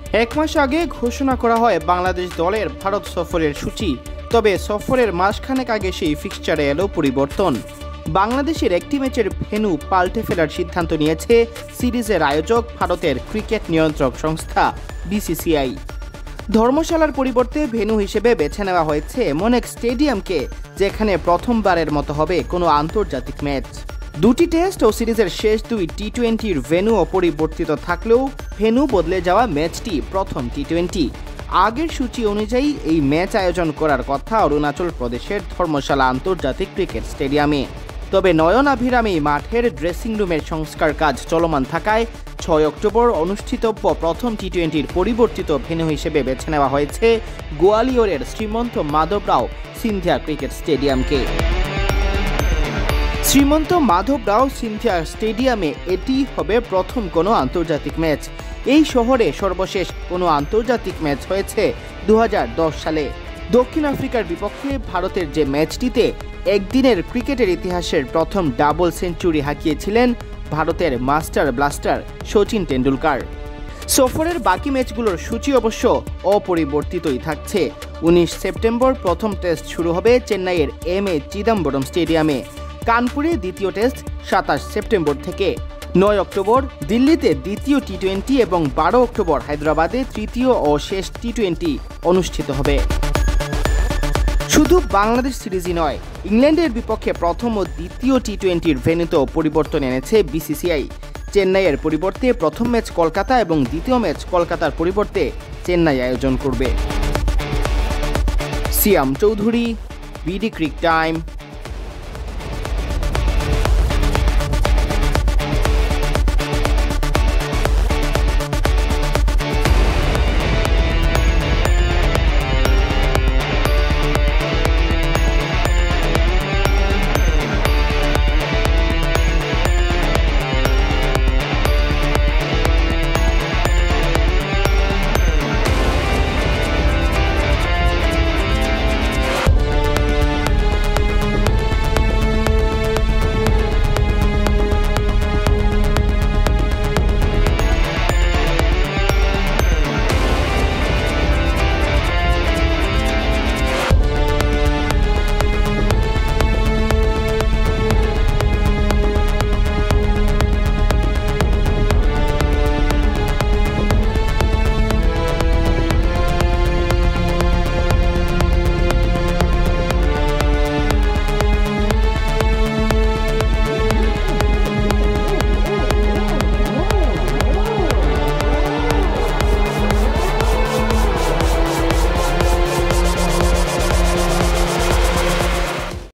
এক মাস আগে ঘোষণা করা হয় বাংলাদেশ দলের ভারত সফরের সূচি, তবে সফরের মাসখানেক আগে সেই ফিক্সচারে এলো পরিবর্তন। বাংলাদেশের একটি ম্যাচের ভেন্যু পাল্টে ফেলার সিদ্ধান্ত নিয়েছে সিরিজের আয়োজক ভারতের ক্রিকেট নিয়ন্ত্রক সংস্থা বিসিসিআই। ধর্মশালার পরিবর্তে ভেন্যু হিসেবে বেছে নেওয়া হয়েছে এমন এক স্টেডিয়ামকে যেখানে প্রথমবারের মতো হবে কোনো আন্তর্জাতিক ম্যাচ। দুটি টেস্ট ও সিরিজের শেষ দুই টি-20-র ভেন্যু অপরিবর্তিত থাকলেও ভেন্যু বদলে যাওয়া ম্যাচটি প্রথম টি-20। আগের সূচি অনুযায়ী এই ম্যাচ আয়োজন করার কথা অরুণাচল প্রদেশের ধর্মশালা আন্তর্জাতিক ক্রিকেট স্টেডিয়ামে। তবে নয়নাভিরাম এই মাঠের ড্রেসিং রুমের সংস্কার কাজ চলমান থাকায় 6 অক্টোবর অনুষ্ঠিতব্য প্রথম টি-20-র পরিবর্তিত ভেন্যু হিসেবে বেছে নেওয়া হয়েছে গোয়ালিয়রের শ্রীমন্ত মাধবরাও সিন্ধিয়া ক্রিকেট স্টেডিয়ামকে। শ্রীমন্ত মাধবরাও সিন্ধিয়া স্টেডিয়ামে এটি হবে প্রথম কোনো আন্তর্জাতিক ম্যাচ। এই শহরে সর্বশেষ কোনো আন্তর্জাতিক ম্যাচ হয়েছে 2010 সালে দক্ষিণ আফ্রিকার বিপক্ষে ভারতের যে ম্যাচটিতে একদিনের ক্রিকেটের ইতিহাসের প্রথম ডাবল সেঞ্চুরি হাঁকিয়েছিলেন ভারতের মাস্টার ব্লাস্টার শচীন টেন্ডুলকার। সফরের বাকি ম্যাচগুলোর সূচি অবশ্য অপরিবর্তিতই থাকছে। 19 সেপ্টেম্বর প্রথম টেস্ট শুরু হবে চেন্নাইয়ের এম.এ. চিদম্বরম স্টেডিয়ামে। কানপুরে দ্বিতীয় টেস্ট 27 সেপ্টেম্বর থেকে। 9 অক্টোবর দিল্লিতে দ্বিতীয় টি-20 এবং 12 অক্টোবর হায়দ্রাবাদে তৃতীয় ও শেষ টি-20 অনুষ্ঠিত হবে। শুধু বাংলাদেশ সিরিজই নয়, ইংল্যান্ডের বিপক্ষে প্রথম ও দ্বিতীয় টি-20-র ভেন্যুতেও পরিবর্তন এনেছে বিসিসিআই। চেন্নাইয়ের পরিবর্তে প্রথম ম্যাচ কলকাতা এবং দ্বিতীয় ম্যাচ কলকাতার পরিবর্তে চেন্নাই আয়োজন করবে। Siam Chowdhury, BD cric time.